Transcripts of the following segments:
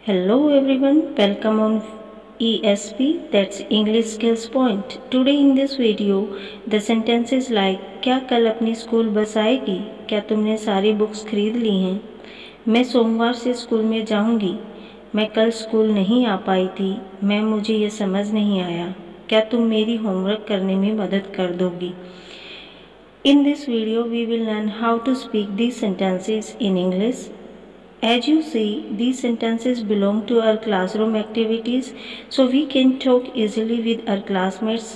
Hello everyone, welcome on ESP, that's English Skills Point. Today in this video, the sentences like क्या कल अपनी school bus आएगी, क्या तुमने सारी बुक्स खरीद ली हैं, मैं सोमवार से स्कूल में जाऊंगी, मैं कल स्कूल नहीं आ पाई थी, मैम मुझे ये समझ नहीं आया, क्या तुम मेरी होमवर्क करने में मदद कर दोगी. In this video, we will learn how to speak these sentences in English. As you see, these sentences belong to our classroom activities, so we can talk easily with our classmates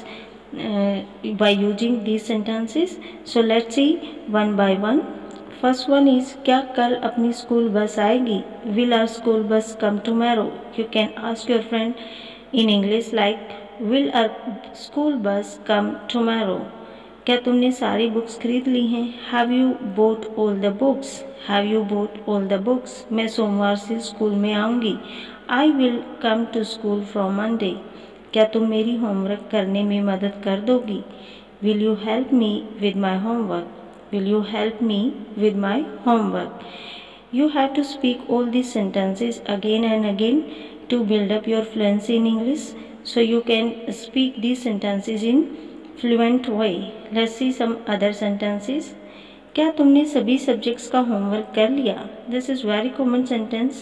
by using these sentences. So let's see one by one. First one is क्या कल अपनी school bus आएगी? Will our school bus come tomorrow? You can ask your friend in English like Will our school bus come tomorrow? क्या तुमने सारी books खरीद ली हैं? Have you bought all the books? Have you bought all the books? मैं सोमवार से school में आऊँगी. I will come to school from Monday. क्या तुम मेरी होमवर्क करने में मदद कर दोगी? Will you help me with my homework? Will you help me with my homework? You have to speak all these sentences again and again to build up your fluency in English, so you can speak these sentences in fluent way. Let's see some other sentences. क्या तुमने सभी subjects का homework कर लिया? This is very common sentence.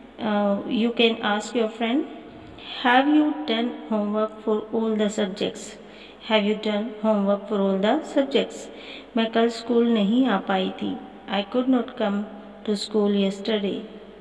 You can ask your friend, have you done homework for all the subjects? Have you done homework for all the subjects? मैं कल school नहीं आ पाई थी. I could not come to school yesterday.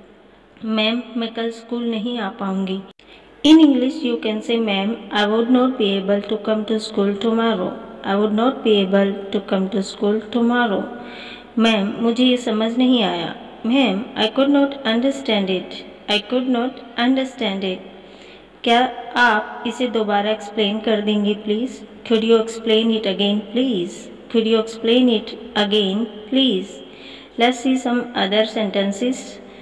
Ma'am मैं कल school नहीं आ पाऊंगी. In English you can say ma'am I would not be able to come to school tomorrow. I would not be able to come to school tomorrow. Ma'am मुझे ये समझ नहीं आया. Ma'am I could not understand it. I could not understand it. क्या आप इसे दोबारा explain कर देंगे please? Could you explain it again please? Could you explain it again please? Let's see some other sentences.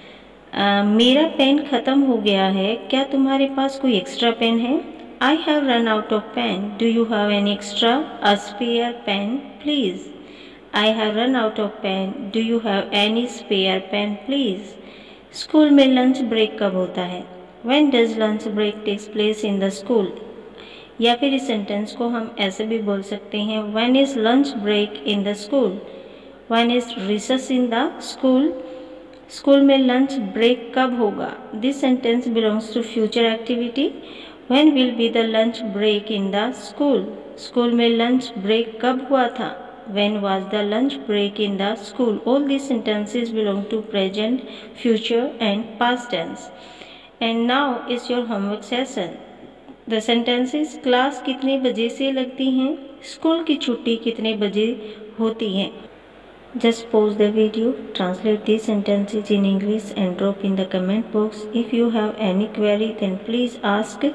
मेरा पेन ख़त्म हो गया है, क्या तुम्हारे पास कोई एक्स्ट्रा पेन है? I have run out of pen. Do you have any extra? A spare pen please. I have run out of pen. Do you have any spare pen please. School में lunch break कब होता है? When does lunch break takes place in the school? या फिर इस sentence को हम ऐसे भी बोल सकते हैं when is lunch break in the school? When is recess in the school? School में लंच ब्रेक कब होगा? This sentence belongs to future activity. When will be the lunch break in the school? School में lunch break कब हुआ था? When was the lunch break in the school? All this sentences belong to present, future and past tense. And now is your homework session. The sentences class कितने बजे से लगती हैं? School की छुट्टी कितने बजे होती है? Just pause the video, translate these sentences in English and drop in the comment box. If you have any query then please ask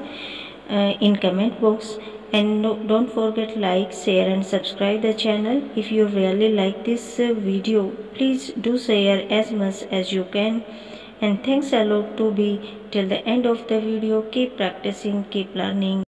in comment box. And don't forget like, share and subscribe the channel. If you really like this video, please do share as much as you can. And thanks a lot to be till the end of the video. Keep practicing, keep learning.